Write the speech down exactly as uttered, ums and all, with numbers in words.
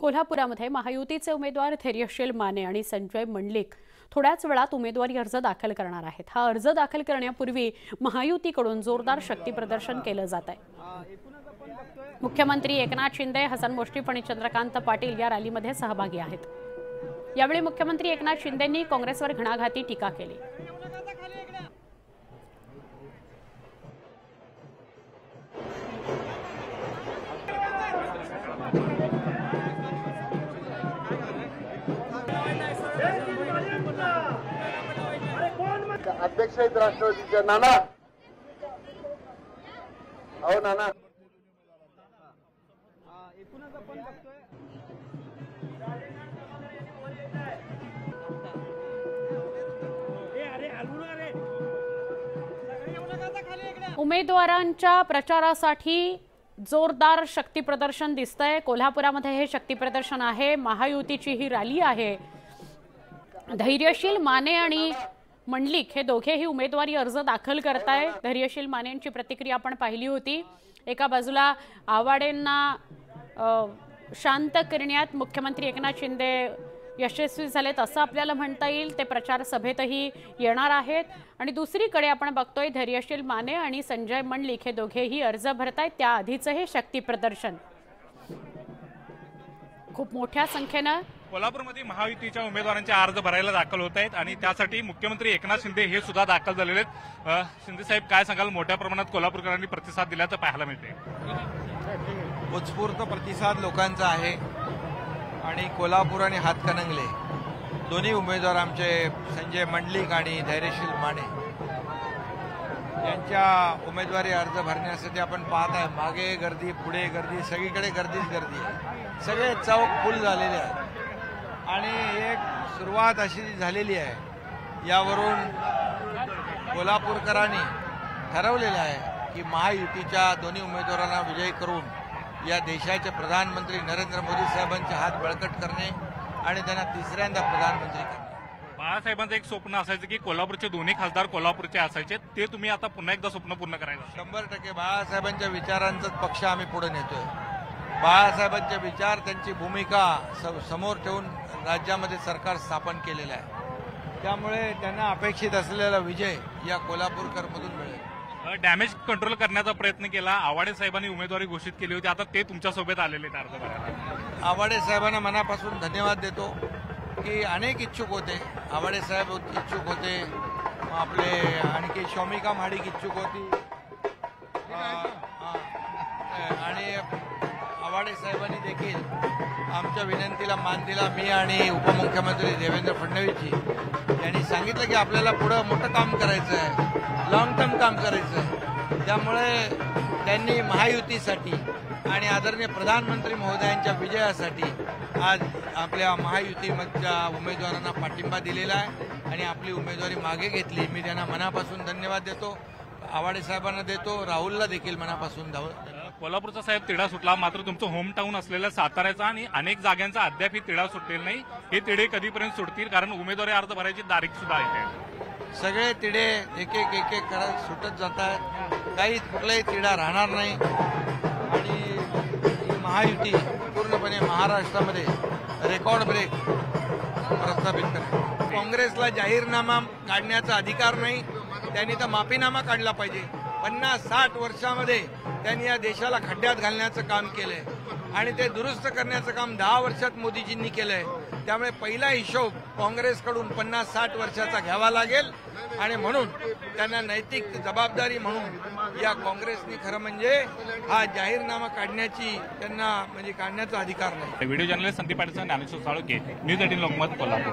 कोल्हापुरामध्ये महायुतीचे उमेदवार धैर्यशील माने आणि संजय मंडलिक थोड्याच वेळात उमेदवारी अर्ज दाखल करणार आहेत। हा अर्ज दाखल करण्यापूर्वी महायुतीकडून जोरदार शक्ती प्रदर्शन केलं जात आहे। मुख्यमंत्री एकनाथ शिंदे, हसन मुश्रीफ आणि चंद्रकांत पाटील या रॅलीमध्ये सहभागी आहेत। यावेळी मुख्यमंत्री एकनाथ शिंदेंनी काँग्रेसवर घणाघाती टीका केली। अध्यक्ष आहेत राष्ट्रवादीचे नाना। अहो नाना, उमेदवारांच्या प्रचारासाठी जोरदार शक्ती प्रदर्शन दिसतंय। कोल्हापुरामध्ये हे शक्ती प्रदर्शन आहे। महायुतीची ही रॅली आहे। धैर्यशील माने आणि मंडलिक हे दोघेही उमेदवारी अर्ज दाखल करताय। धैर्यशील मानेंची प्रतिक्रिया आपण पाहिली होती। एका बाजूला आवाडेंना शांत करण्यात मुख्यमंत्री एकनाथ शिंदे यशस्वी झालेत असं आपल्याला म्हणता येईल। ते प्रचार सभेतही येणार आहेत आणि दुसरीकडे आपण बघतोय धैर्यशील माने आणि संजय मंडलिक हे दोघेही अर्ज भरतायत। त्याआधीचं हे शक्ती प्रदर्शन खूप मोठ्या संख्येनं कोल्हापूरमध्ये महायुतीच्या उमेदवारांचे अर्ज भरायला दाखल होत आहेत आणि त्यासाठी मुख्यमंत्री एकनाथ शिंदे हे सुद्धा दाखल झालेले आहेत। शिंदे साहेब, काय सांगाल? मोठ्या प्रमाणात कोल्हापूरकरांनी प्रतिसाद दिल्याचं पाहायला मिळते। उत्स्फूर्त प्रतिसाद लोकांचा आहे आणि कोल्हापूर आणि हातकणंगले दोन्ही उमेदवार आमचे संजय मंडलिक आणि धैर्यशील माने यांच्या उमेदवारी अर्ज भरण्यासाठी आपण पाहत आहे। मागे गर्दी, पुढे गर्दी, सगळीकडे गर्दीच गर्दी। सगळे चौक फुल झालेले आहेत आणि एक सुरुवात अशी झालेली आहे। यावरून कोल्हापूरकरांनी ठरवलेलं आहे की महायुतीच्या दोन्ही उमेदवारांना विजयी करून या देशाचे प्रधानमंत्री नरेंद्र मोदी साहेबांचे हात बळकट करणे आणि त्यांना तिसऱ्यांदा प्रधानमंत्री करणे। बाळासाहेबांचं एक स्वप्न असायचं की कोल्हापूरचे दोन्ही खासदार कोल्हापूरचे असायचे, ते तुम्ही आता पुन्हा एकदा स्वप्न पूर्ण करायचं। शंभर टक्के बाळासाहेबांच्या विचारांचाच पक्ष आम्ही पुढे नेतोय। बाळासाहेबांचे विचार, त्यांची भूमिका समोर ठेवून राज्यामध्ये सरकार स्थापन केलेलं आहे। त्यामुळे त्यांना अपेक्षित असलेला विजय या कोल्हापूरकर मधून मिळेल। डॅमेज कंट्रोल करण्याचा प्रयत्न केला। आवाडे साहेबांनी उमेदवारी घोषित केली होती, आता ते तुमच्यासोबत आलेले आहेत अर्ज भरायला। आवाडे साहेबांना मनापासून धन्यवाद देतो की अनेक इच्छुक होते। आवाडे साहेब इच्छुक होते, आपले आणखी शौमिका महाडिक इच्छुक होती आणि आवाडे साहेबांनी देखील आमच्या विनंतीला मान दिला। मी आणि उपमुख्यमंत्री देवेंद्र फडणवीसजी यांनी सांगितलं की आपल्याला पुढं मोठं काम करायचं आहे, लॉंग टर्म काम करायचं आहे। त्यामुळे त्यांनी महायुतीसाठी आणि आदरणीय प्रधानमंत्री महोदयांच्या विजयासाठी आज आपल्या महायुतीमधल्या उमेदवारांना पाठिंबा दिलेला आहे आणि आपली उमेदवारी मागे घेतली। मी त्यांना मनापासून धन्यवाद देतो, आवाडे साहेबांना देतो, राहुलला देखील मनापासून धाव। कोल्हापूरचा साहेब तिढा सुटला, मात्र तुमचं होम टाऊन असलेल्या साताऱ्याचा आणि अनेक जागांचा अद्याप तिढा सुटलेला नाही। हे तिढे कधीपर्यंत सुटतील? कारण उमेदवारी अर्ज भरायची तारीख सुद्धा आहे। सगळे तिढे एक एक एक एक करत सुटत जात आहेत। काही कुठलाही तिढा राहणार नाही आणि महायुती पूर्णपणे महाराष्ट्रामध्ये रेकॉर्ड ब्रेक प्रस्थापित करेल। काँग्रेसला जाहीरनामा काढण्याचा अधिकार नाही, त्यांनी तर माफीनामा काढला पाहिजे। पन्नास साठ वर्षामध्ये त्यांनी या देशाला खड्ड्यात घालण्याचं काम केलंय आणि ते दुरुस्त करण्याचं काम दहा वर्षात मोदीजींनी केलंय। त्यामुळे पहिला हिशोब काँग्रेसकडून पन्नास साठ वर्षाचा घ्यावा लागेल आणि म्हणून त्यांना नैतिक जबाबदारी म्हणून या काँग्रेसनी खरं म्हणजे हा जाहीरनामा काढण्याची त्यांना म्हणजे काढण्याचा अधिकार नाही। Video journalist Sandeep Patil, Dnyaneshwar Salunkhe, News eighteen Lokmat, Kolhapur.